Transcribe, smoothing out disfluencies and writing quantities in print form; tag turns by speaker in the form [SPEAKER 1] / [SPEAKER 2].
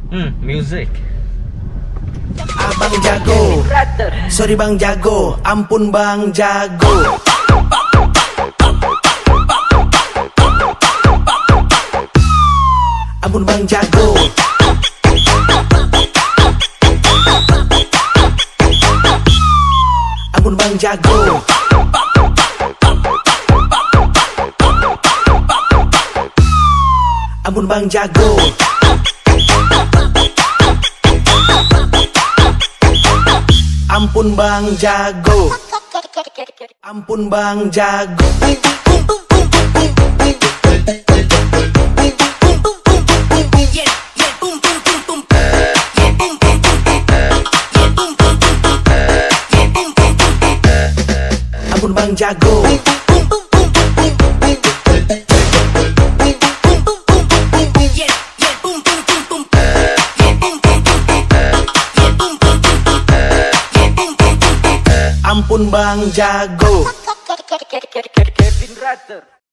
[SPEAKER 1] Music.
[SPEAKER 2] Abang jago, sorry bang jago, ampun bang jago. Ampun bang jago. Ampun bang jago. Ampun bang jago. Ampun bang jago. Ampun bang jago. Ampun bang jago. Ampun bang jago.
[SPEAKER 1] Kevin Rater.